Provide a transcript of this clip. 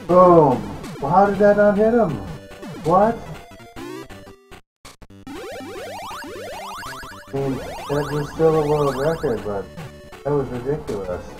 Boom! Well, how did that not hit him? What? I mean, that was still a world record, but that was ridiculous.